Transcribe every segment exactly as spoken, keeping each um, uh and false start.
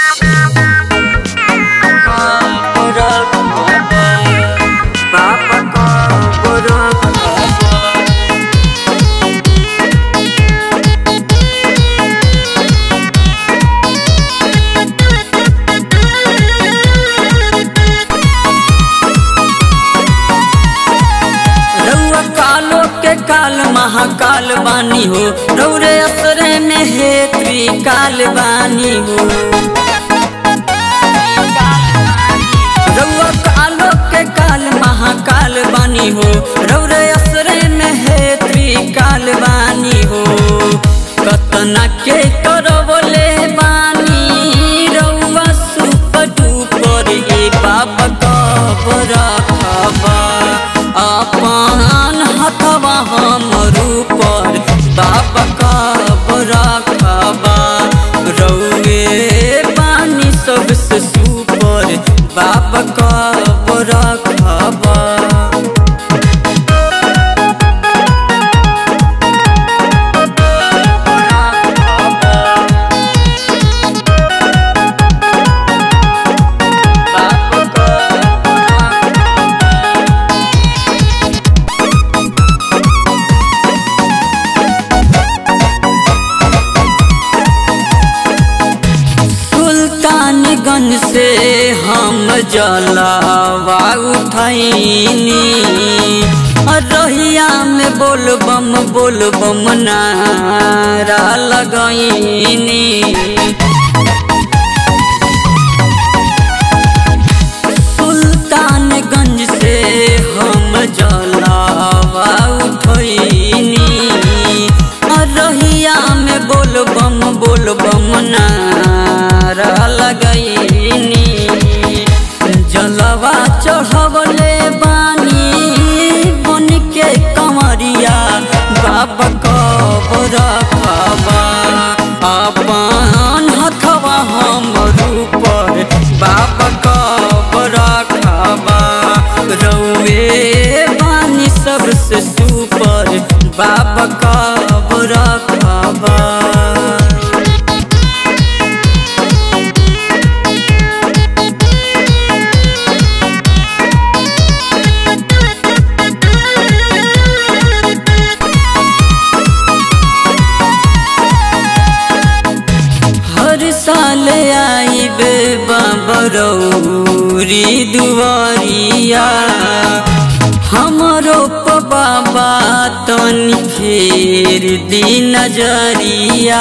काल महाकाल बानी हो, रौरे असरे में हे त्रिकाल बानी हो। रौआ कालो के काल महाकाल बानी हो, रौरे असरे में हे त्रिकाल बानी हो। कतना के करवले बानी रौआ सुपर डुपर ए बाबा कबर रखबा अपन हथवा हमर ऊपर बाबा कबर रखबा। रौए बानी सबसे सुपर बाबा कबर रखबा। गन से हम जलावा उठैनी, रहिया में बोल बम बोल बम नारा लगैनी। सुल्तानगंज से हम जलावा उठैनी, रहिया में बोल बम बोल बम नारा लगैनी। जलवा चढ़वले बानी बन के कंवरिया बाबा कबर रखबा। अपन हथवा हमर ऊपर बाबा कबर रखबा। रौए बानी सबसे सुपर बाबा कबर रखबा। साल आइबे बाबा रौरी दुआरिया, हमरो प बाबा तनी फेर दी नजरिया।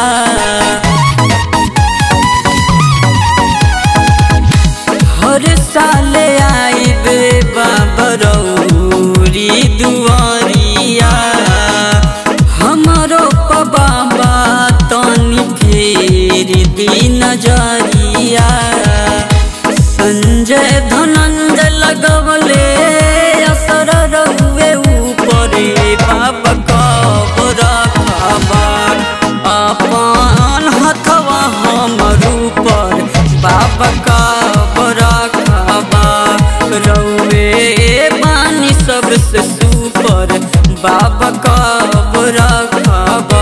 हर साल आइबे बाबा रौरी दुआरिया, हमरो प बाबा तनी फेर दी नजरिया। संजय धनंजय लगवले असर रहुए ऊपर बाबा कबर रखबा। अपन हथवा हमर ऊपर बाबा कबर रखबा। रौए बानी सबसे सुपर बाबा कबर रखबा।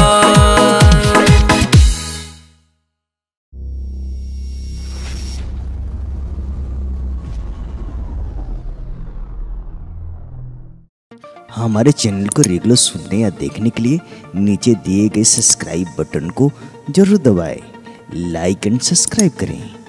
हमारे चैनल को रेगुलर सुनने या देखने के लिए नीचे दिए गए सब्सक्राइब बटन को जरूर दबाएं, लाइक एंड सब्सक्राइब करें।